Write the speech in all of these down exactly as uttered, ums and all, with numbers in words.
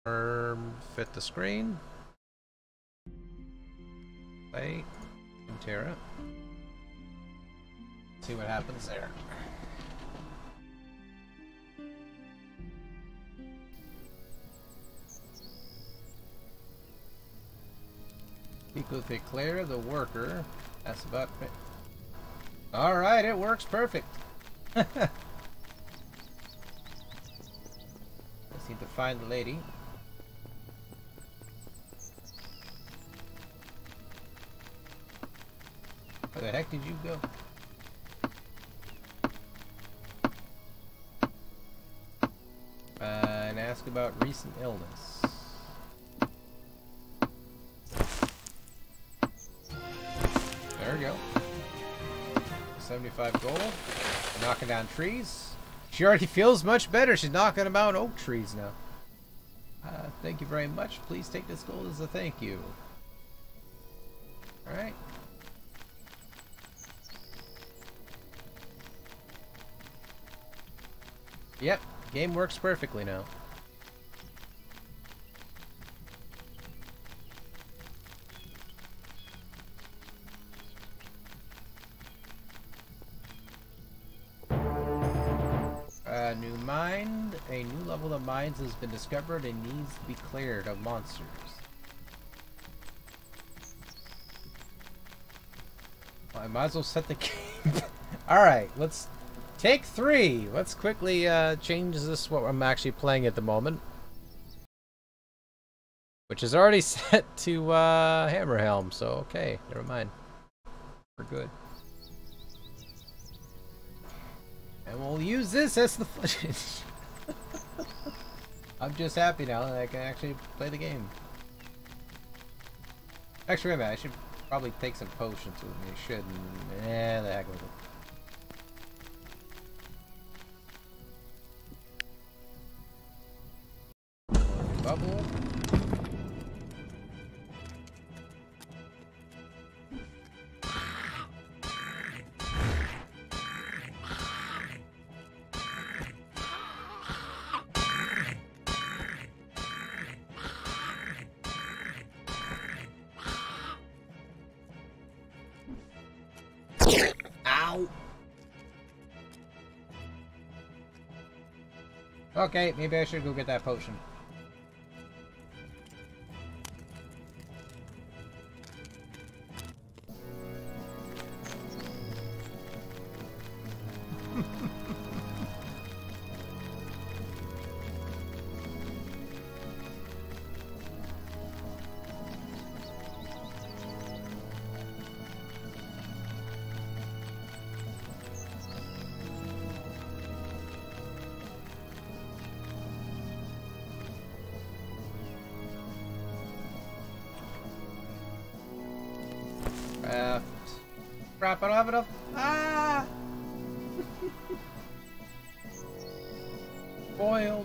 Firm fit the screen. Play Terra. See what happens there. Pico Declare the worker. That's about it. Alright, it works perfect. Just need to find the lady. Where the heck did you go? Uh, and ask about recent illness. There we go. seventy-five gold. Knocking down trees. She already feels much better. She's knocking down oak trees now. Uh, thank you very much. Please take this gold as a thank you. Alright. Yep, game works perfectly now. Uh, new mine. A new level of mines has been discovered and needs to be cleared of monsters. Well, I might as well set the game. Alright, let's take three. Let's quickly uh, change this what I'm actually playing at the moment. Which is already set to uh, HammerHelm, so okay, never mind. We're good. And we'll use this as the footage. I'm just happy now that I can actually play the game. Actually, wait a minute, I should probably take some potions with me. I shouldn't. Eh, the heck with it. Bubble. Ow! Okay, maybe I should go get that potion. Uh, crap, I don't have enough. Ah! Boiled.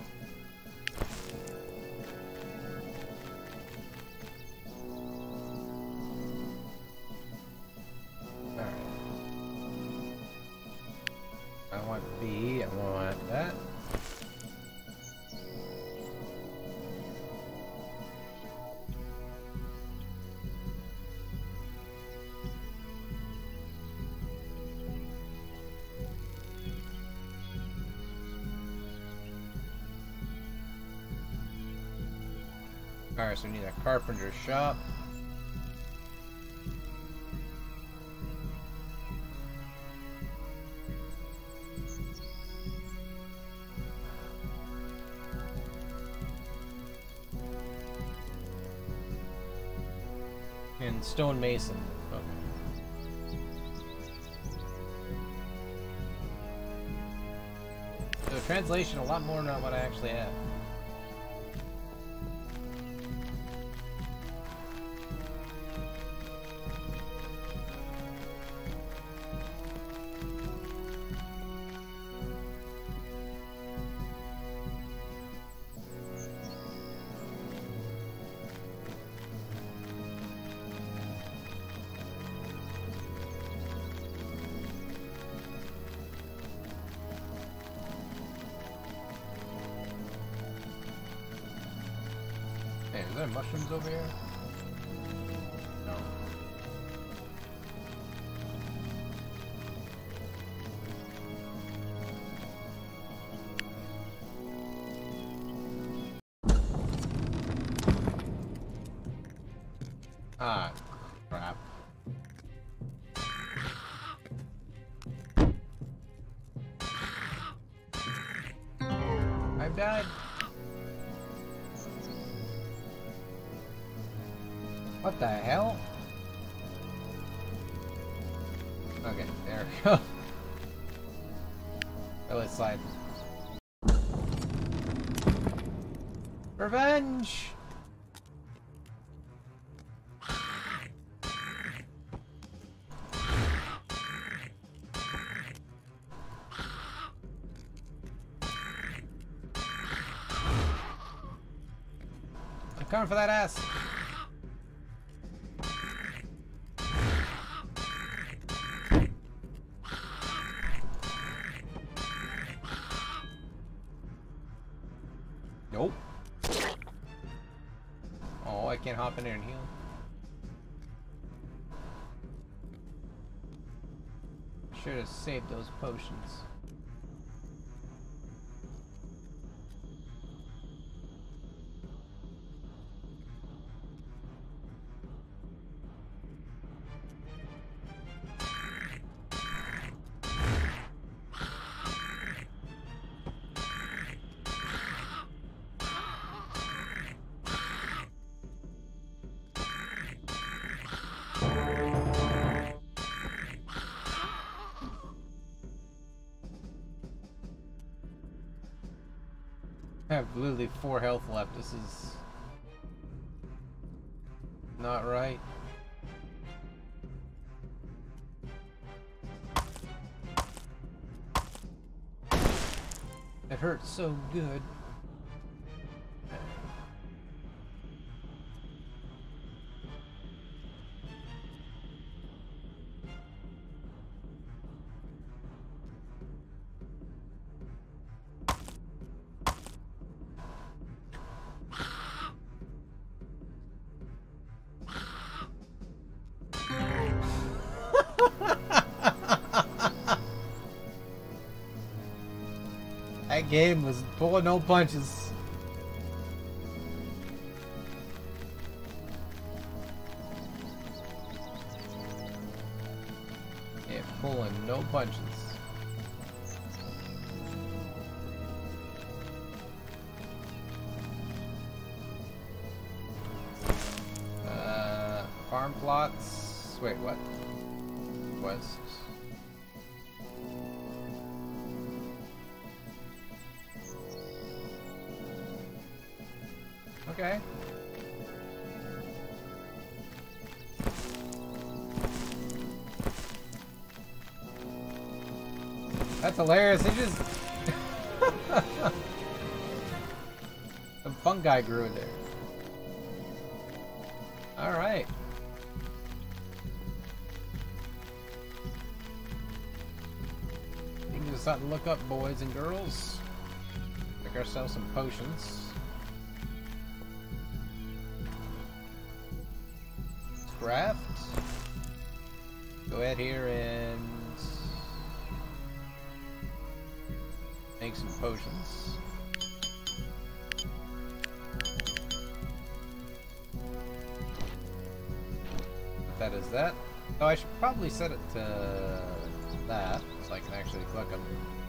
Alright. I want B, I want that. Alright, so we need a carpenter's shop. And stonemason. Okay. So translation a lot more than what I actually have. Is there mushrooms over here? No. Ah, crap. I've died. What the hell? Okay, there we go. Oh, let's slide. Revenge! I'm coming for that ass. Nope. Oh, I can't hop in there and heal. Should have saved those potions. I have literally four health left. This is not right. It hurts so good. That game was pulling no punches. Yeah, pulling no punches. Uh, farm plots. Wait, what? West. Okay. That's hilarious. He just the fungi grew in there. All right. Things are starting to look up, boys and girls. Make ourselves some potions. Craft. Go ahead here and make some potions. That is that. Oh, I should probably set it to that so I can actually cook them.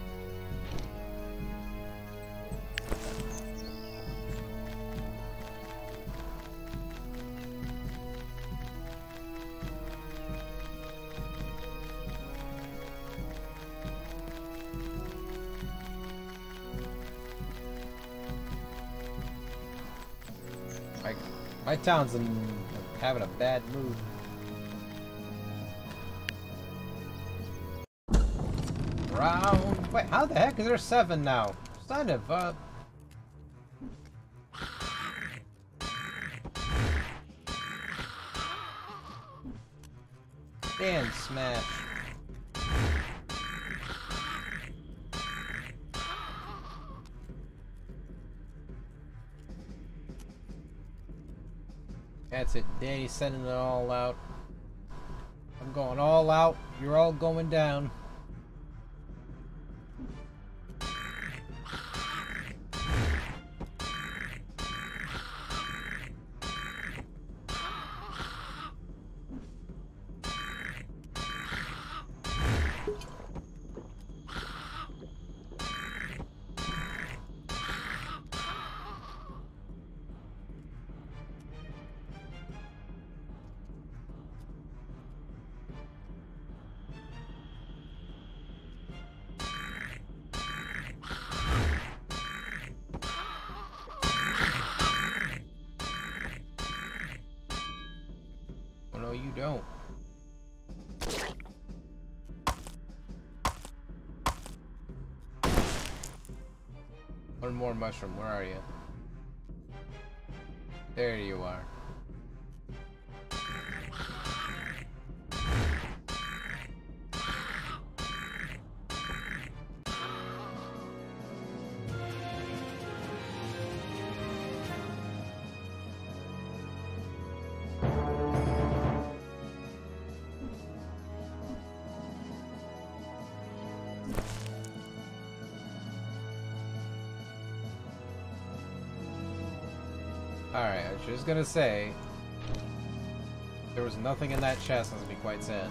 My, my town's in, having a bad mood. Round. Wait, how the heck is there seven now? Son of a. Damn smash. That's it. Danny's sending it all out. I'm going all out. You're all going down. No, you don't. One more mushroom. Where are you? There you are. Alright, I was just gonna say, if there was nothing in that chest, I was gonna be quite sad.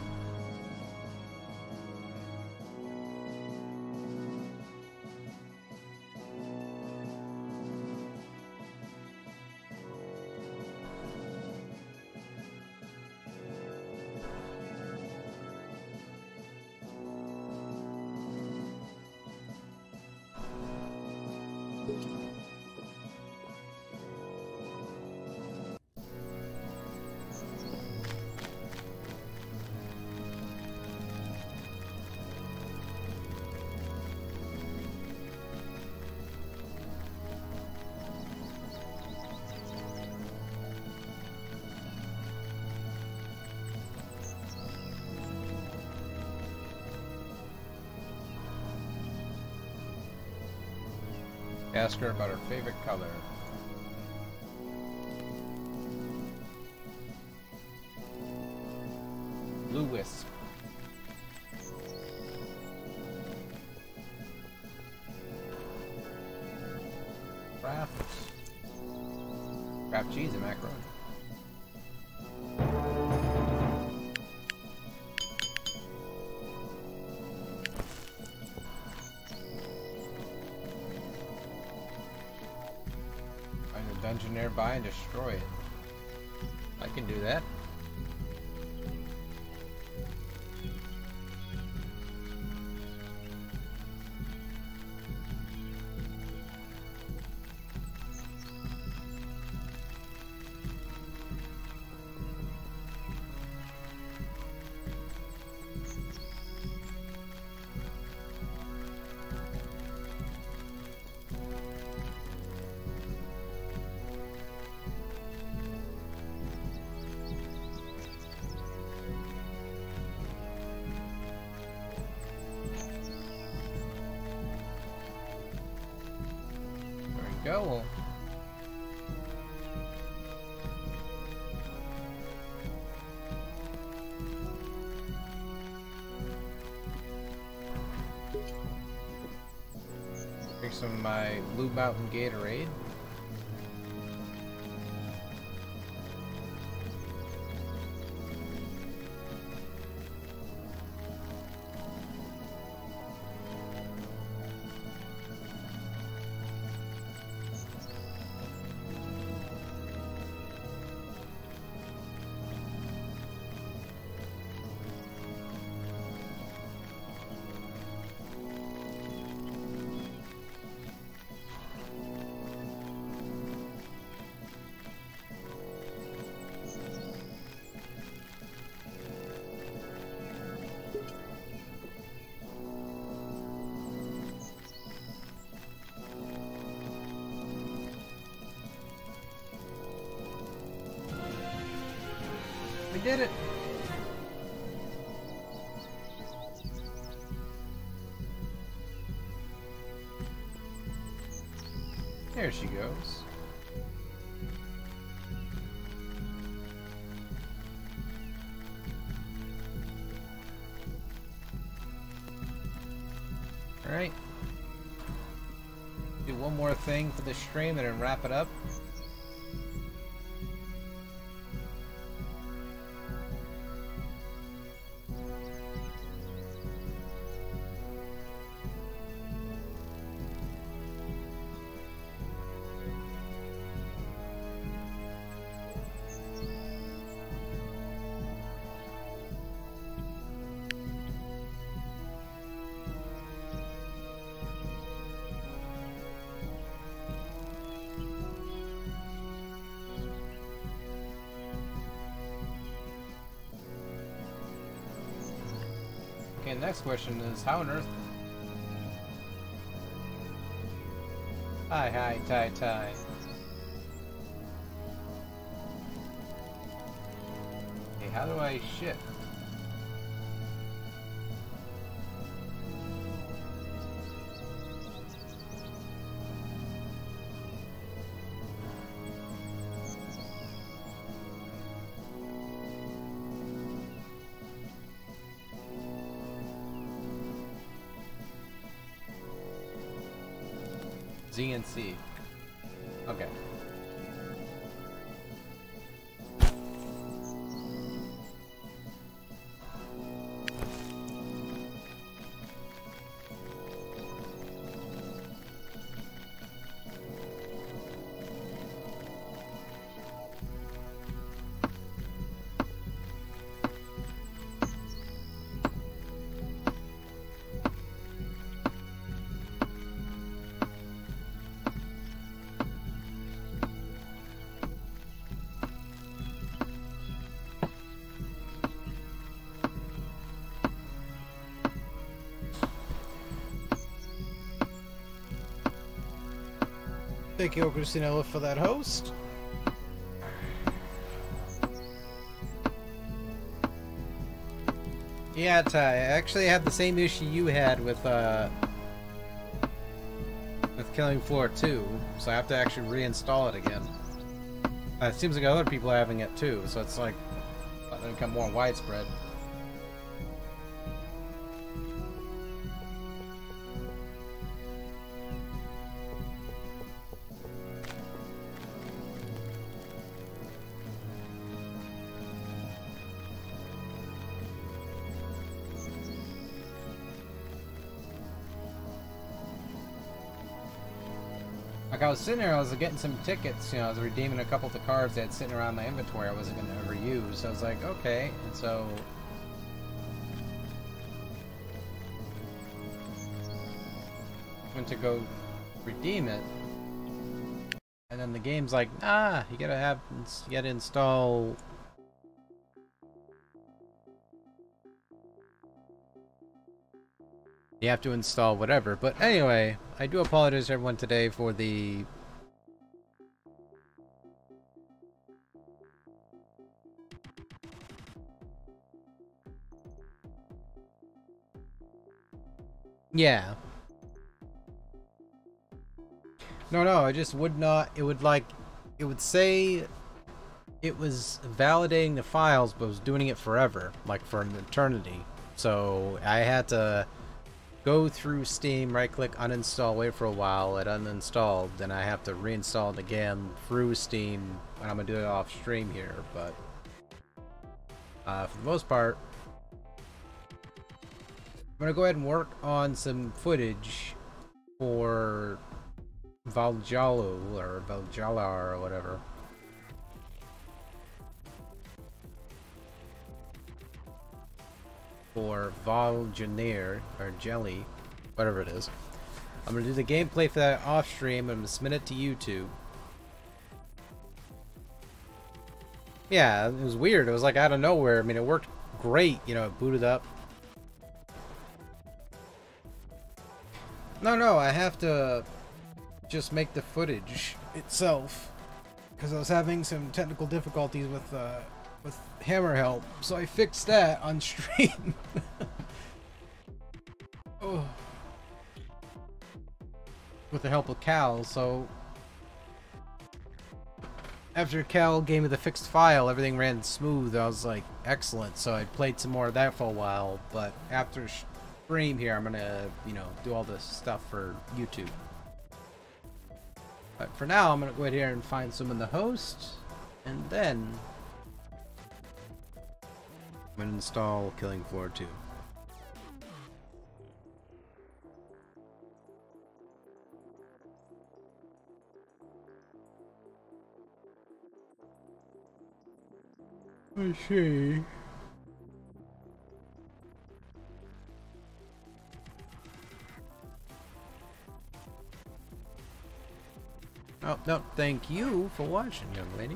Ask her about her favorite color. Blue wisp. Craft. Craft cheese and macaroni. Dungeon nearby and destroy it. I can do that. Go. Drink some of my Blue Mountain Gatorade. We did it! There she goes. one more thing for the stream and then wrap it up. Okay, next question is, how on earth... Hi, hi, tie, tie. Okay, how do I shift? Z and C. Okay. Thank you, Christinella, for that host. Yeah, Ty, I actually had the same issue you had with uh, with Killing Floor two, so I have to actually reinstall it again. Uh, it seems like other people are having it too, so it's like it's become more widespread. Like I was sitting there, I was getting some tickets, you know, I was redeeming a couple of the cards that had sitting around my inventory I wasn't going to ever use. So I was like, okay, and so... went to go redeem it. And then the game's like, nah, you gotta have, you gotta install... You have to install whatever. But anyway, I do apologize to everyone today for the... Yeah. No, no, I just would not... It would like... It would say it was validating the files, but was doing it forever. Like for an eternity. So I had to... go through Steam, right-click, uninstall, wait for a while, it uninstalled, then I have to reinstall it again through Steam, and I'm gonna do it off stream here, but uh, for the most part, I'm gonna go ahead and work on some footage for Valhalla, or Valhalla, or whatever. For Valgeneer, or Jelly, whatever it is. I'm gonna do the gameplay for that off stream, and I'm gonna submit it to YouTube. Yeah, it was weird. It was like out of nowhere. I mean, it worked great, you know, it booted up. No, no, I have to just make the footage itself, because I was having some technical difficulties with, uh, with HammerHelm, so I fixed that on stream. Oh. With the help of Cal, so after Cal gave me the fixed file, everything ran smooth. I was like, excellent. So I played some more of that for a while, but after stream here, I'm gonna, you know, do all this stuff for YouTube. But for now, I'm gonna go ahead here and find someone to host, and then I'm gonna install Killing Floor two. I see. Oh, no, thank you for watching, young lady.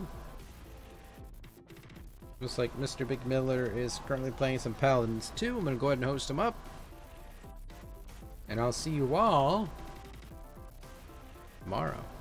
Looks like Mister Big Miller is currently playing some Paladins too. I'm gonna go ahead and host him up. And I'll see you all tomorrow.